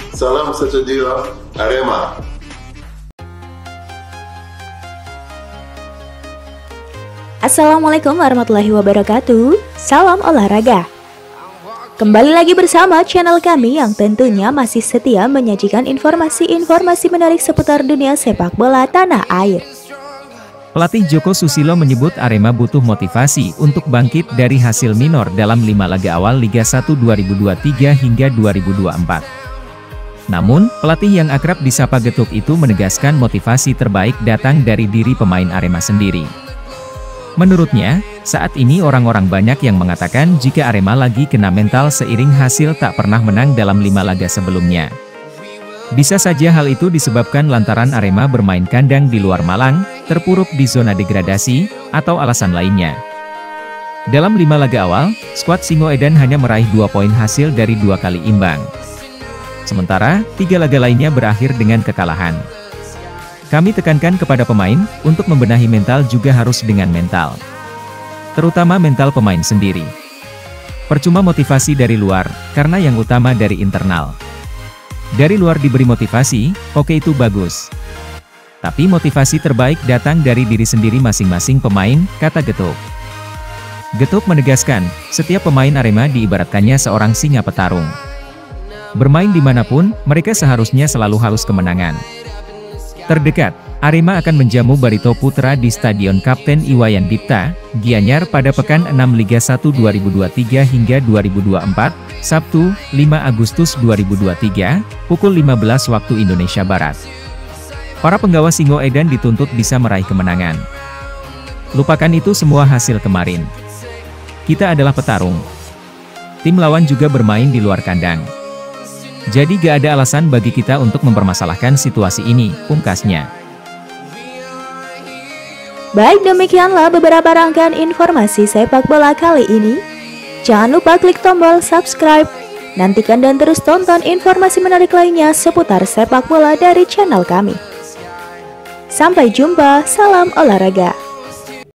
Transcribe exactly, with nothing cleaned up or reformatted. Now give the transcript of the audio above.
Salam sejahtera Arema. Assalamualaikum warahmatullahi wabarakatuh. Salam olahraga. Kembali lagi bersama channel kami yang tentunya masih setia menyajikan informasi-informasi menarik seputar dunia sepak bola tanah air. Pelatih Joko Susilo menyebut Arema butuh motivasi untuk bangkit dari hasil minor dalam lima laga awal Liga satu dua ribu dua puluh tiga hingga dua ribu dua puluh empat. Namun, pelatih yang akrab disapa Getuk itu menegaskan motivasi terbaik datang dari diri pemain Arema sendiri. Menurutnya, saat ini orang-orang banyak yang mengatakan jika Arema lagi kena mental seiring hasil tak pernah menang dalam lima laga sebelumnya. Bisa saja hal itu disebabkan lantaran Arema bermain kandang di luar Malang, terpuruk di zona degradasi, atau alasan lainnya. Dalam lima laga awal, skuad Singoedan hanya meraih dua poin hasil dari dua kali imbang. Sementara, tiga laga lainnya berakhir dengan kekalahan. Kami tekankan kepada pemain, untuk membenahi mental juga harus dengan mental. Terutama mental pemain sendiri. Percuma motivasi dari luar, karena yang utama dari internal. Dari luar diberi motivasi, oke itu bagus. Tapi motivasi terbaik datang dari diri sendiri masing-masing pemain, kata Getuk. Getuk menegaskan, setiap pemain Arema diibaratkannya seorang singa petarung. Bermain dimanapun, mereka seharusnya selalu harus kemenangan. Terdekat, Arema akan menjamu Barito Putra di Stadion Kapten Iwayan Dipta, Gianyar pada pekan enam Liga satu dua ribu dua puluh tiga hingga dua ribu dua puluh empat, Sabtu, lima Agustus dua ribu dua puluh tiga, pukul lima belas waktu Indonesia Barat. Para penggawa Singoedan dituntut bisa meraih kemenangan. Lupakan itu semua hasil kemarin. Kita adalah petarung. Tim lawan juga bermain di luar kandang. Jadi gak ada alasan bagi kita untuk mempermasalahkan situasi ini, pungkasnya. Baik, demikianlah beberapa rangkaian informasi sepak bola kali ini. Jangan lupa klik tombol subscribe. Nantikan dan terus tonton informasi menarik lainnya seputar sepak bola dari channel kami. Sampai jumpa, salam olahraga.